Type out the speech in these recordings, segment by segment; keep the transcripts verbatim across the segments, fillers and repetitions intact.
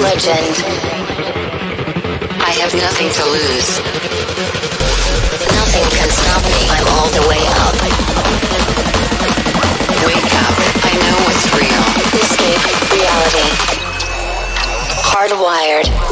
legend. I have nothing to lose. Nothing can stop me. I'm all the way up. Wake up. I know what's real. Escape reality. Hardwired.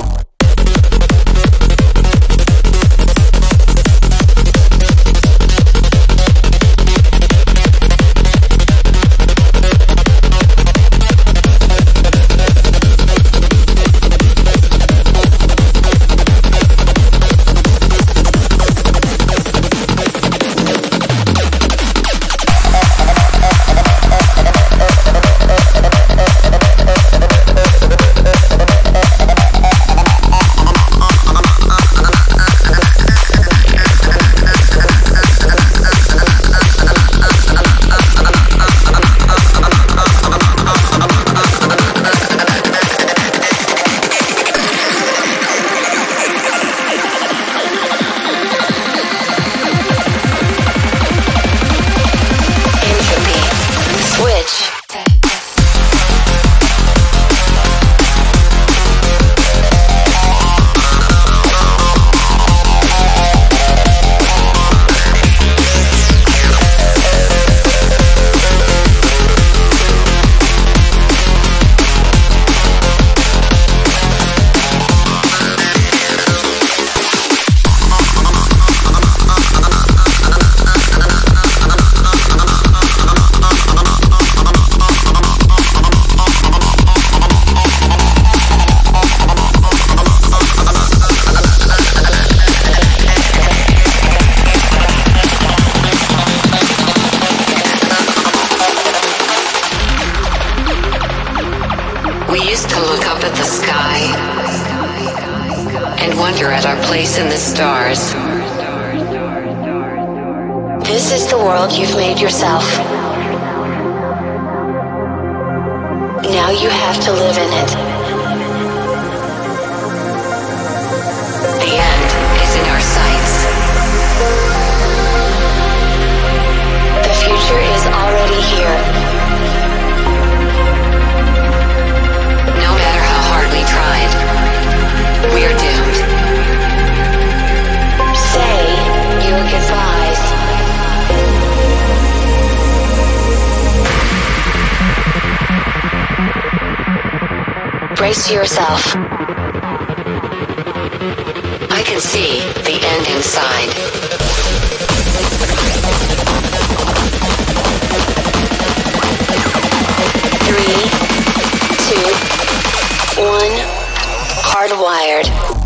We used to look up at the sky and wonder at our place in the stars. This is the world you've made yourself. Now you have to live in it. The end is in our sights. The future is already here. We tried. We are doomed. Say your goodbyes. Brace yourself. I can see the end inside. Three, two, one, hardwired.